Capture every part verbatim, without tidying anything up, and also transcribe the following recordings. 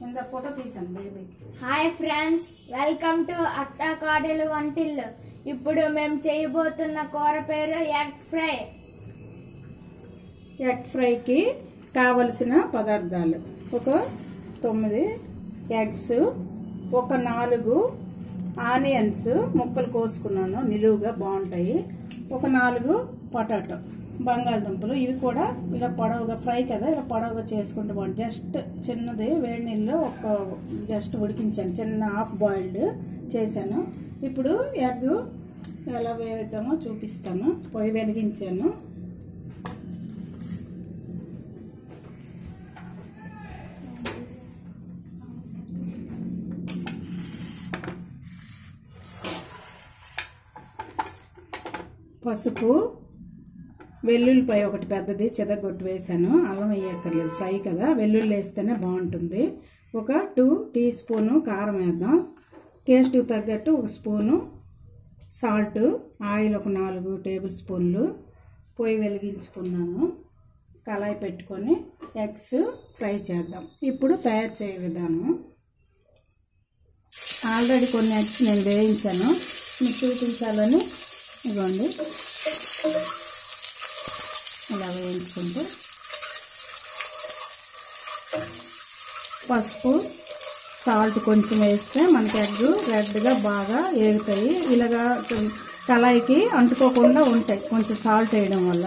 ఇంత ఫోటో తీసాను బేబీకి. హాయ్ ఫ్రెండ్స్, వెల్కమ్ టు అత్త కాడలు వంటిల్లు. ఇప్పుడు మేము చేయబోతున్న కూర పేరు ఎగ్ ఫ్రై. ఎగ్ ఫ్రైకి కావలసిన పదార్థాలు: ఒక తొమ్మిది ఎగ్స్, ఒక నాలుగు ఆనియన్స్ ముక్కలు కోసుకున్నాను, నిలువుగా బాగుంటాయి. ఒక నాలుగు పొటాటో బంగాళదుంపలు, ఇవి కూడా ఇలా పొడవుగా ఫ్రై కదా, ఇలా పొడవుగా చేసుకుంటూ బాగుంటుంది. జస్ట్ చిన్నది వేడి నీళ్ళు ఒక జస్ట్ ఉడికించాను, చిన్న హాఫ్ బాయిల్డ్ చేశాను. ఇప్పుడు ఎగ్ ఎలా వేద్దామో చూపిస్తాను. పొయ్యి వెలిగించాను. పసుపు, వెల్లుల్లిపాయ ఒకటి పెద్దది చెదగొట్టు వేసాను. అల్లం వేయక్కర్లేదు, ఫ్రై కదా, వెల్లుల్లి వేస్తేనే బాగుంటుంది. ఒక టూ టీ స్పూను కారం వేద్దాం. టేస్ట్కి తగ్గట్టు ఒక స్పూను సాల్ట్, ఆయిల్ ఒక నాలుగు టేబుల్ స్పూన్లు. పొయ్యి వెలిగించుకున్నాను. కళాయి పెట్టుకొని ఎగ్స్ ఫ్రై చేద్దాం. ఇప్పుడు తయారు చేయ విధానం: ఆల్రెడీ కొన్ని ఎగ్స్ నేను వేయించాను, మీకు చూపించాలని. ఇవ్వండి, ఇలా వేయించుకుంటే పసుపు, సాల్ట్ కొంచెం వేస్తే మనకి ఎగ్ రెడ్గా బాగా ఏగుతాయి. ఇలాగా కళాయికి అంటుకోకుండా ఉంటాయి కొంచెం సాల్ట్ వేయడం వల్ల.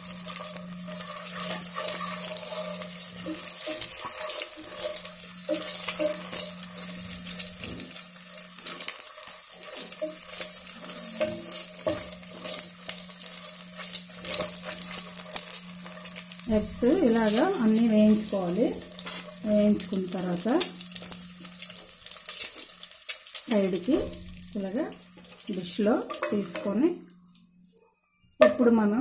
ఎగ్స్ ఇలాగా అన్నీ వేయించుకోవాలి. వేయించుకున్న తర్వాత సైడ్కి ఇలాగా డిష్లో తీసుకొని ఇప్పుడు మనం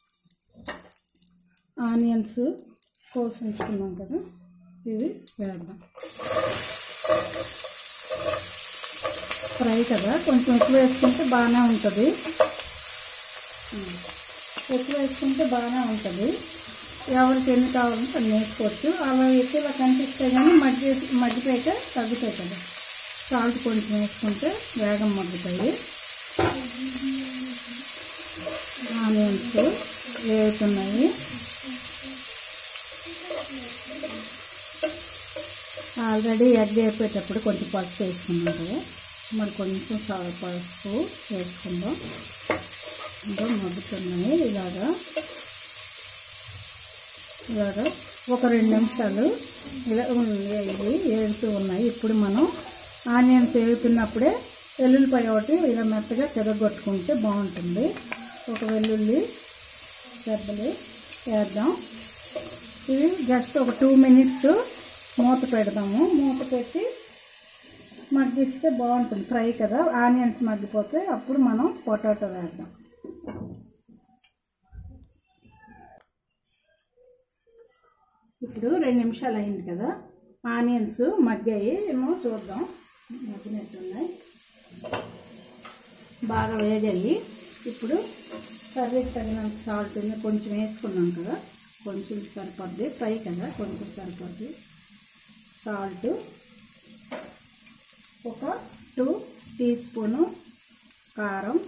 ఆనియన్స్ కోసి ఉంచుకున్నాం కదా, ఇవి వేద్దాం. ఫ్రై కదా, కొంచెం ఎక్కువ వేసుకుంటే బాగానే ఉంటుంది. ఎక్కువ వేసుకుంటే బాగానే ఉంటుంది. ఎవరికి ఎన్ని కావాలంటే అన్ని వేసుకోవచ్చు. అలా ఎక్కువ కనిపిస్తే కానీ మజ్జి మజ్జిగైతే తగ్గుతాయి కదా. సాల్ట్ కొంచెం వేసుకుంటే వేగం మగ్గుతాయి. ఆనియన్స్ వేగుతున్నాయి. ఆల్రెడీ ఎగ్ వేపేటప్పుడు కొంచెం పసుపు వేసుకున్నాం కదా, మరి కొంచెం పసుపు వేసుకుందాం. ఇంకా మగ్గుతున్నాయి. ఇలాగా ఇలాగా ఒక రెండు నిమిషాలు ఇలా ఇవి వేగుతూ ఉన్నాయి. ఇప్పుడు మనం ఆనియన్స్ వేగుతున్నప్పుడే వెల్లుల్లిపాయ ఒకటి ఇలా మెత్తగా చెదగొట్టుకుంటే బాగుంటుంది. ఒక వెల్లుల్లి చెద్దలు వేద్దాం. ఇవి జస్ట్ ఒక టూ మినిట్స్ మూత పెడదాము. మూత పెట్టి మగ్గిస్తే బాగుంటుంది. ఫ్రై కదా, ఆనియన్స్ మగ్గిపోతే అప్పుడు మనం పొటాటో వేద్దాం. ఇప్పుడు రెండు నిమిషాలు అయింది కదా, ఆనియన్స్ మగ్గాయి ఏమో చూద్దాం. మగ్గినట్టున్నాయి, బాగా వేగాయి. ఇప్పుడు కర్రీకి తగినంత సాల్ట్ కొంచెం వేసుకున్నాం కదా, కొంచెం సరిపోద్ది. ఫ్రై కదా, కొంచెం సరిపోద్ది. సాల్ట్ ఒక టూ టీ స్పూను కారం,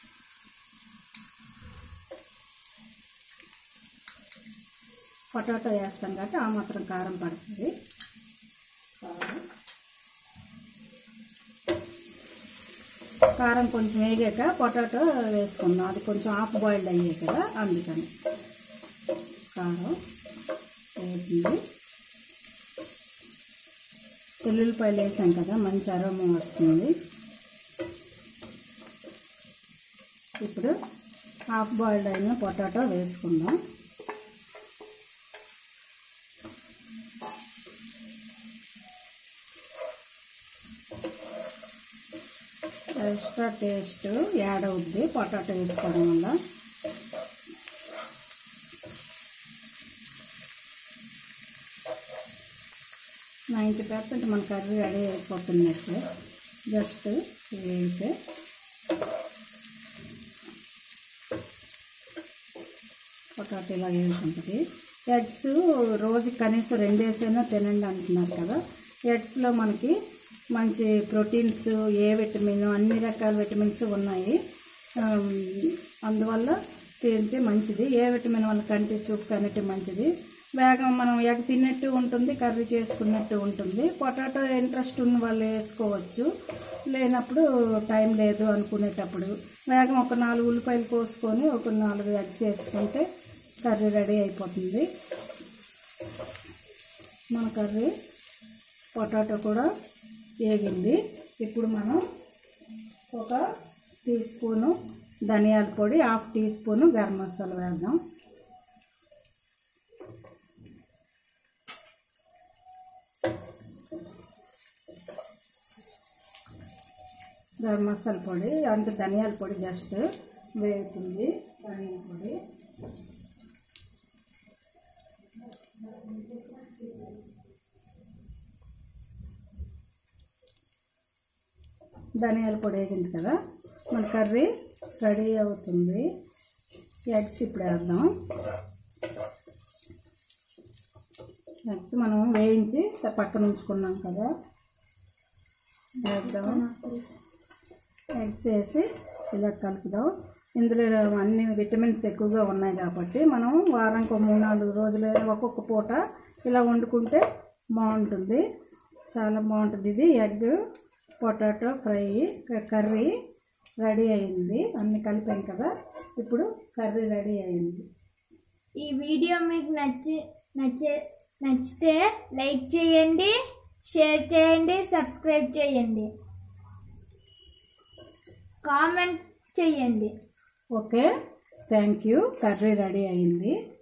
పొటాటో వేస్తాం కాబట్టి ఆ మాత్రం కారం పడుతుంది. కారం కారం కొంచెం వేగాక పొటాటో వేసుకుందాం. అది కొంచెం హాఫ్ బాయిల్డ్ అయ్యాయి కదా, అందుకని కారం వేసింది. వెల్లుల్లిపాయలు వేసాం కదా, మంచి అరోమా వస్తుంది. ఇప్పుడు హాఫ్ బాయిల్డ్ అయిన పొటాటో వేసుకుందాం. ఎక్స్ట్రా టేస్ట్ యాడ్ అవుద్ది పొటాటో వేసుకోవడం వల్ల. నైంటీ పర్సెంట్ మన కర్రీ రెడీ అయిపోతున్నట్లే. జస్ట్ వేయితే పొటాటో ఇలా వేసుకుంటుంది. ఎగ్స్ రోజు కనీసం రెండు వేసైనా తినండి అంటున్నారు కదా, ఎగ్స్లో మనకి మంచి ప్రోటీన్స్, ఏ విటమిన్, అన్ని రకాల విటమిన్స్ ఉన్నాయి. అందువల్ల తింటే మంచిది. ఏ విటమిన్ వల్ల కంటి చూపు కన్నట్టు మంచిది. వేగం మనం ఎగ్ తిన్నట్టు ఉంటుంది, కర్రీ చేసుకున్నట్టు ఉంటుంది. పొటాటో ఇంట్రెస్ట్ ఉన్న వాళ్ళు వేసుకోవచ్చు, లేనప్పుడు టైం లేదు అనుకునేటప్పుడు వేగం ఒక నాలుగు ఉల్లిపాయలు కోసుకొని ఒక నాలుగు ఎగ్స్ వేసుకుంటే కర్రీ రెడీ అయిపోతుంది. మన కర్రీ పొటాటో కూడా వేగింది. ఇప్పుడు మనం ఒక టీ స్పూను ధనియాల పొడి, half teaspoon garam masala వేద్దాం. గరం మసాలా పొడి అంటే ధనియాల పొడి జస్ట్ వేగుతుంది. ధనియాల పొడి ధనియాల పొడి వేగింది కదా, మన కర్రీ రెడీ అవుతుంది. ఎగ్స్ ఇప్పుడు వేద్దాం. ఎగ్స్ మనం వేయించి పక్కన ఉంచుకున్నాం కదా, వేద్దాం. ఎగ్స్ వేసి ఇలా కలుపుదాం. ఇందులో అన్ని విటమిన్స్ ఎక్కువగా ఉన్నాయి కాబట్టి మనం వారానికి ఒక మూడు నాలుగు రోజులు ఒక్కొక్క పూట ఇలా వండుకుంటే బాగుంటుంది, చాలా బాగుంటుంది. ఇది egg potato fry curry ready అయింది. అన్ని కలిపాం కదా, ఇప్పుడు కర్రీ రెడీ అయింది. ఈ వీడియో మీకు నచ్చి నచ్చే నచ్చితే లైక్ చేయండి, షేర్ చేయండి, సబ్స్క్రైబ్ చేయండి, కామెంట్ చేయండి. Okay, thank you. Curry ready అయింది.